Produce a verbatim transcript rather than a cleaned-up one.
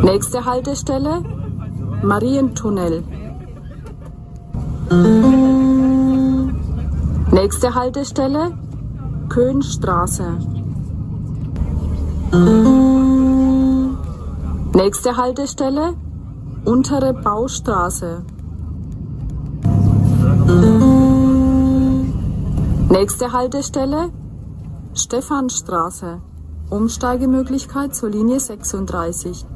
Nächste Haltestelle Marientunnel. Nächste Haltestelle Köhnstraße. Nächste Haltestelle Untere Baustraße. Nächste Haltestelle Stephanstraße. Umsteigemöglichkeit zur Linie sechsunddreißig.